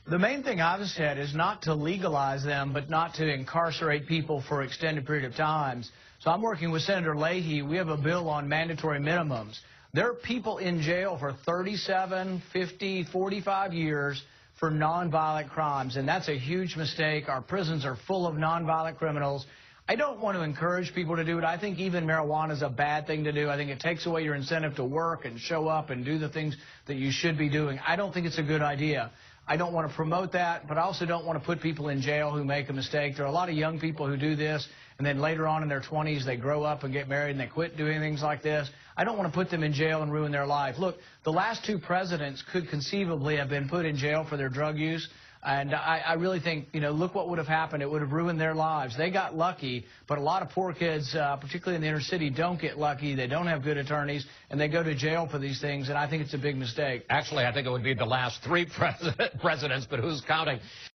The main thing I've said is not to legalize them, but not to incarcerate people for extended period of times. So I'm working with Senator Leahy. We have a bill on mandatory minimums. There are people in jail for 37, 50, 45 years for nonviolent crimes, and that's a huge mistake. Our prisons are full of nonviolent criminals. I don't want to encourage people to do it. I think even marijuana is a bad thing to do. I think it takes away your incentive to work and show up and do the things that you should be doing. I don't think it's a good idea. I don't want to promote that, but I also don't want to put people in jail who make a mistake. There are a lot of young people who do this, and then later on in their 20s, they grow up and get married, and they quit doing things like this. I don't want to put them in jail and ruin their life. Look, the last two presidents could conceivably have been put in jail for their drug use. And I really think, look what would have happened. It would have ruined their lives. They got lucky, but a lot of poor kids, particularly in the inner city, don't get lucky. They don't have good attorneys, and they go to jail for these things, and I think it's a big mistake. Actually, I think it would be the last three presidents, but who's counting?